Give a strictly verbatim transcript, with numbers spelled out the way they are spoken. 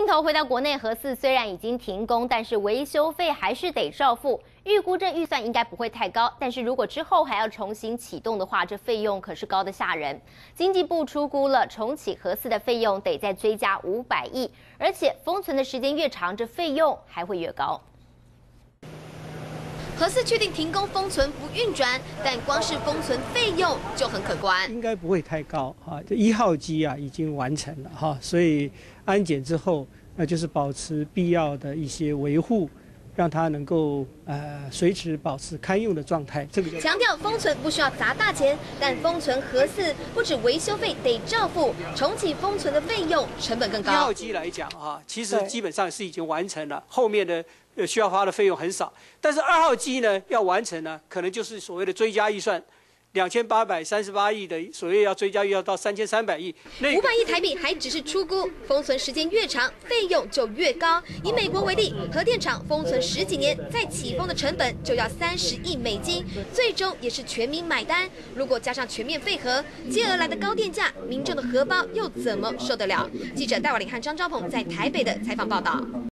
镜头回到国内，核四虽然已经停工，但是维修费还是得照付。预估这预算应该不会太高，但是如果之后还要重新启动的话，这费用可是高得吓人。经济部初估了重启核四的费用得再追加五百亿，而且封存的时间越长，这费用还会越高。 核四确定停工封存不运转，但光是封存费用就很可观， 应该不会太高哈。这一号机啊已经完成了哈，所以安检之后，那就是保持必要的一些维护，让它能够呃随时保持堪用的状态。这个强调封存不需要砸大钱，但封存核四不止维修费得照付，重启封存的费用成本更高。 一号机来讲啊，其实基本上是已经完成了，后面的。 呃，需要花的费用很少，但是二号机呢要完成呢，可能就是所谓的追加预算，两千八百三十八亿的所谓要追加预算到三千三百亿， 五百亿台币还只是初估，封存时间越长，费用就越高。以美国为例，核电厂封存十几年，再起封的成本就要三十亿美金，最终也是全民买单。如果加上全面废核，接而来的高电价，民众的荷包又怎么受得了？记者戴婉玲和张昭鹏在台北的采访报道。